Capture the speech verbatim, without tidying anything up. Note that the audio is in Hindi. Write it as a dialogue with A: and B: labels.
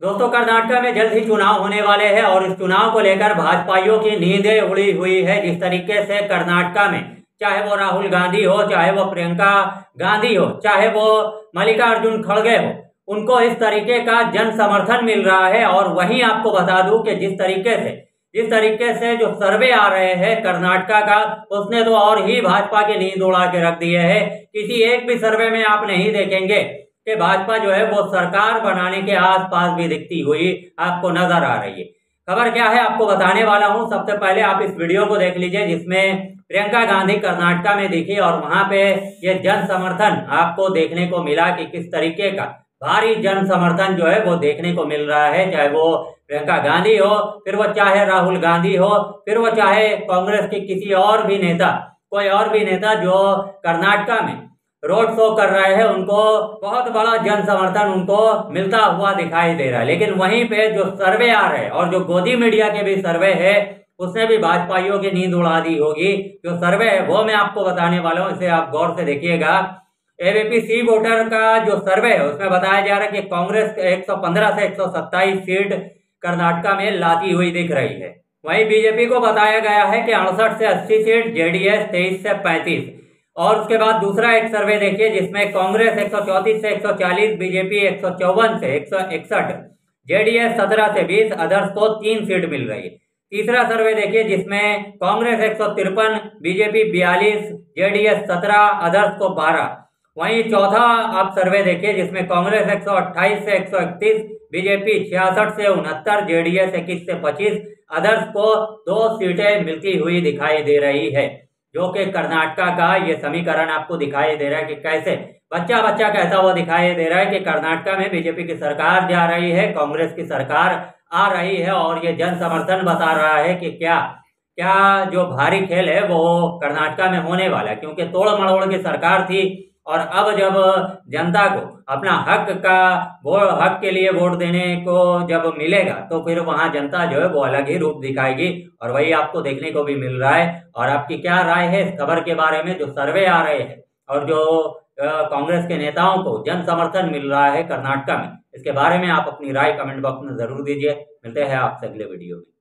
A: दोस्तों, कर्नाटक में जल्द ही चुनाव होने वाले हैं और इस चुनाव को लेकर भाजपाइयों की नींदें उड़ी हुई है। जिस तरीके से कर्नाटक में चाहे वो राहुल गांधी हो, चाहे वो प्रियंका गांधी हो, चाहे वो मल्लिकार्जुन खड़गे हो, उनको इस तरीके का जन समर्थन मिल रहा है। और वहीं आपको बता दूं कि जिस तरीके से जिस तरीके से जो सर्वे आ रहे हैं कर्नाटक का, उसने तो और ही भाजपा की नींद उड़ा के रख दिए है। किसी एक भी सर्वे में आप नहीं देखेंगे कि भाजपा जो है वो सरकार बनाने के आसपास भी दिखती हुई आपको नजर आ रही है। खबर क्या है आपको बताने वाला हूं। सबसे पहले आप इस वीडियो को देख लीजिए जिसमें प्रियंका गांधी कर्नाटक में दिखी और वहां पे ये जन समर्थन आपको देखने को मिला कि किस तरीके का भारी जन समर्थन जो है वो देखने को मिल रहा है। चाहे वो प्रियंका गांधी हो, फिर वो चाहे राहुल गांधी हो, फिर वो चाहे कांग्रेस के किसी और भी नेता, कोई और भी नेता जो कर्नाटक में रोड शो कर रहे हैं, उनको बहुत बड़ा जन समर्थन उनको मिलता हुआ दिखाई दे रहा है। लेकिन वहीं पे जो सर्वे आ रहे हैं और जो गोदी मीडिया के भी सर्वे है, उसने भी भाजपाइयों की नींद उड़ा दी होगी। जो सर्वे है वो मैं आपको बताने वाला हूँ, इसे आप गौर से देखिएगा। एबीपी सी वोटर का जो सर्वे है उसमें बताया जा रहा है कि कांग्रेस एक सौ पंद्रह से एक सौ सत्ताईस सीट कर्नाटक में लाती हुई दिख रही है। वहीं बीजेपी को बताया गया है कि अड़सठ से अस्सी सीट, जेडीएस तेईस से पैंतीस। और उसके बाद दूसरा एक सर्वे देखिए जिसमें कांग्रेस एक सौ चौंतीस से एक सौ चालीस, बीजेपी एक सौ चौवन से एक सौ इकसठ, जेडीएस सत्रह से बीस, अदर्स को तीन सीट मिल रही है। तीसरा सर्वे देखिए जिसमें कांग्रेस एक सौ तिरपन, बीजेपी बयालीस, जेडीएस सत्रह, अदर्स को बारह। वहीं चौथा आप सर्वे देखिए जिसमें कांग्रेस एक सौ अट्ठाईस से एक सौ इकतीस, बीजेपी छियासठ से उनहत्तर, जेडीएस इक्कीस से पच्चीस, अदर्स को दो सीटें मिलती हुई दिखाई दे रही है। जो कि कर्नाटक का ये समीकरण आपको दिखाई दे रहा है कि कैसे बच्चा बच्चा कहता हुआ दिखाई दे रहा है कि कर्नाटक में बीजेपी की सरकार जा रही है, कांग्रेस की सरकार आ रही है। और ये जन समर्थन बता रहा है कि क्या क्या जो भारी खेल है वो कर्नाटक में होने वाला है, क्योंकि तोड़ मड़ोड़ की सरकार थी और अब जब जनता को अपना हक का वो हक के लिए वोट देने को जब मिलेगा तो फिर वहां जनता जो है वो अलग ही रूप दिखाएगी। और वही आपको देखने को भी मिल रहा है। और आपकी क्या राय है इस खबर के बारे में? जो सर्वे आ रहे हैं और जो कांग्रेस के नेताओं को जन समर्थन मिल रहा है कर्नाटक में, इसके बारे में आप अपनी राय कमेंट बॉक्स में जरूर दीजिए। मिलते हैं आपसे अगले वीडियो में।